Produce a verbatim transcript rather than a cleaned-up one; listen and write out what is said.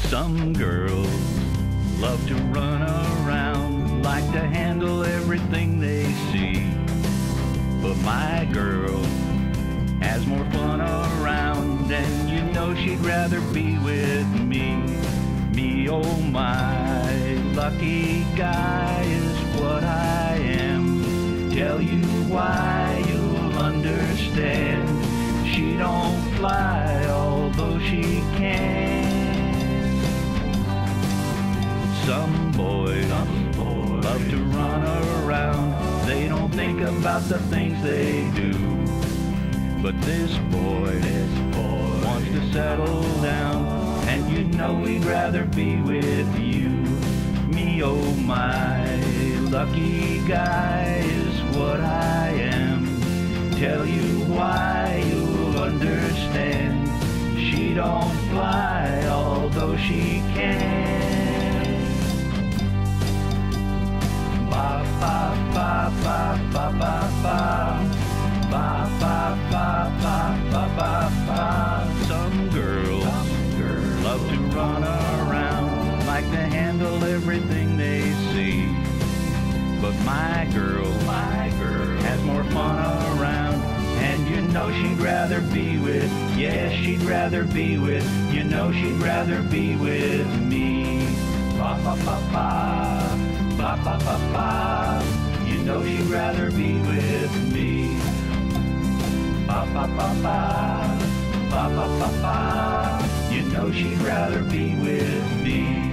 Some girls love to run around, like to handle everything they see. But my girl has more fun around, and you know she'd rather be with me. Me, oh my, lucky guy is what I am. Tell you why, you'll understand. She don't fly, although she can. Some boys, Some boys love to run around. They don't think about the things they do. But this boy, this boy wants to settle down, and you know he'd rather be with you. Me, oh my, lucky guy is what I am. Tell you why, you'll understand. She don't fly, although she can. Ba ba ba ba ba ba ba. Ba ba ba ba ba ba ba. Some girls, Some girls love to run around, like to handle everything they see. But my girl, my girl has more fun around, and you know she'd rather be with, yes, she'd rather be with, you know she'd rather be with me. Ba ba ba ba, ba ba ba ba, you know she'd rather be with me. Ba ba ba ba, ba ba ba ba, you know she'd rather be with me.